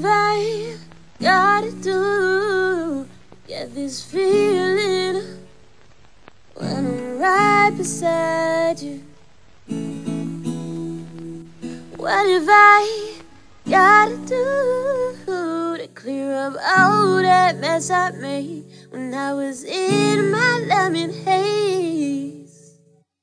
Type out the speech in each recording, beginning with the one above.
have I gotta do? Get this feeling when I'm right beside you. What have I gotta do to clear up all that mess I made when I was in my lemon haze?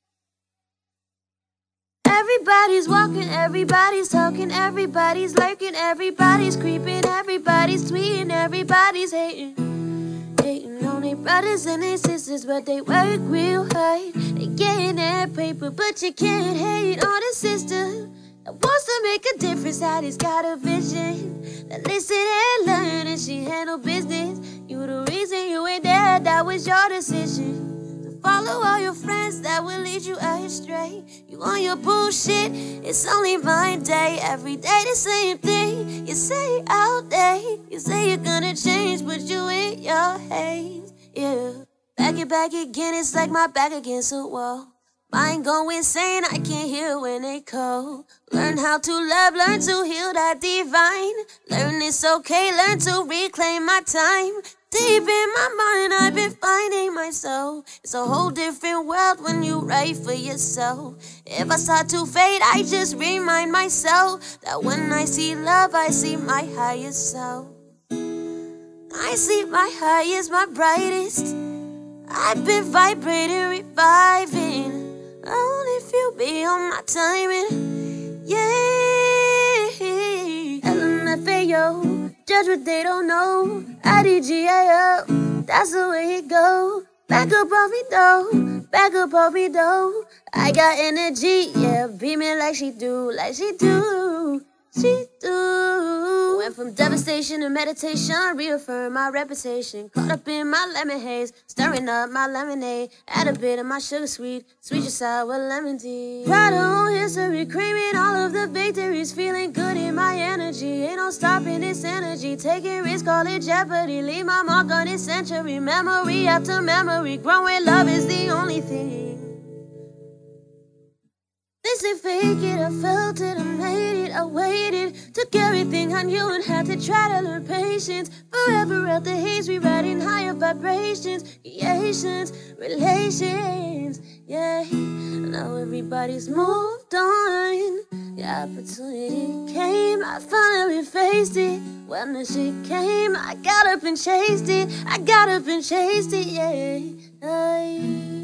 Everybody's walking, everybody's talking, everybody's lurking, everybody's creeping, everybody's tweeting, everybody's hating. Hating on their brothers and their sisters, but they work real hard. They getting that paper, but you can't hate on a sister that wants to make a difference. Hattie's got a vision, that listen and learn, and she handle business. You the reason you ain't there, that was your decision. Follow all your friends that will lead you astray. You on your bullshit, it's only my day. Every day the same thing, you say all day. You say you're gonna change, but you in your haze. Yeah, back again, it's like my back against a wall. Mind go insane, I can't hear when they call. Learn how to love, learn to heal that divine. Learn it's okay, learn to reclaim my time. Deep in my mind, I've been finding myself. It's a whole different world when you write for yourself. If I start to fade, I just remind myself that when I see love, I see my highest self. I see my highest, my brightest. I've been vibrating, reviving. Only if you be on my timing. Yeah, LMFAO, judge what they don't know. IDGAO, that's the way it go. Back up on me though, back up on me though. I got energy, yeah, beaming like she do, like she do. She do. Went from devastation to meditation, reaffirm my reputation. Caught up in my lemon haze, stirring up my lemonade. Add a bit of my sugar sweet, sweet just sour lemon tea. Right on history, creaming all of the victories. Feeling good in my energy, ain't no stopping this energy. Taking risks, call it jeopardy. Leave my mark on this century. Memory after memory, growing love is the only thing. They say fake it, I felt it, I made it, I waited. Took everything I knew and had to try to learn patience. Forever out the haze, rewriting higher vibrations. Creations, relations, yeah. Now everybody's moved on. The opportunity came, I finally faced it. When the shit came, I got up and chased it. I got up and chased it, yeah.